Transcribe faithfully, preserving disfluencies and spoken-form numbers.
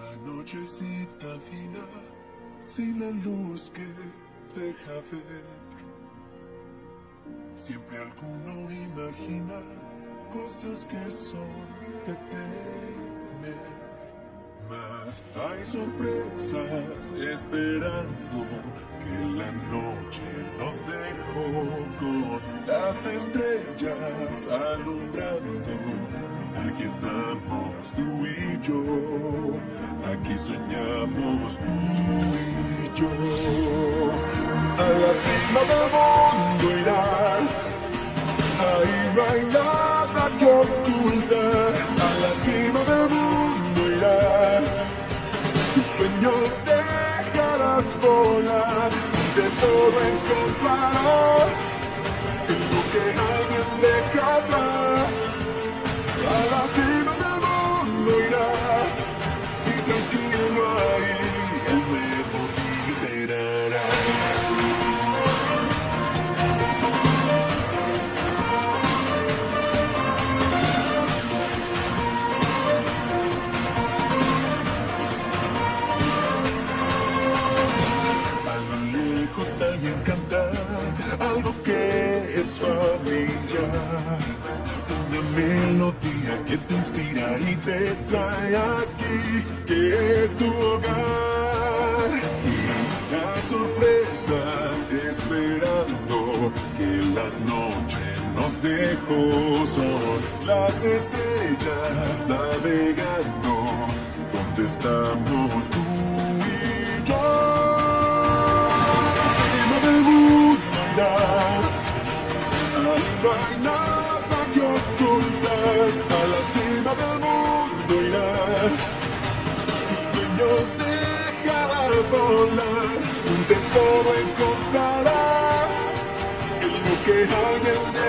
nochecita fina, sin la luz que deja ver. Siempre alguno imagina cosas que son de temer. Mas hay sorpresas esperando que la noche nos dejó, con las estrellas alumbrando. Aquí estamos tú y yo, aquí soñamos tú y yo. A la cima del mundo irás, ahí no hay nada que ocultar. A la cima del mundo irás, tus sueños dejarás volar, un tesoro encontrarás en lo que alguien deja atrás. A la cima del mundo irás, y tranquilo ahí el nuevo liberarás. Alguien cantar algo que es familiar, una melodía que te inspira y te trae aquí, que es tu hogar, y las sorpresas esperando que la noche nos dejó, son las estrellas navegando, donde estamos tú y yo. No hay nada que ocultar, a la cima del mundo irás, tus sueños dejarás volar, un tesoro encontrarás, en lo que alguien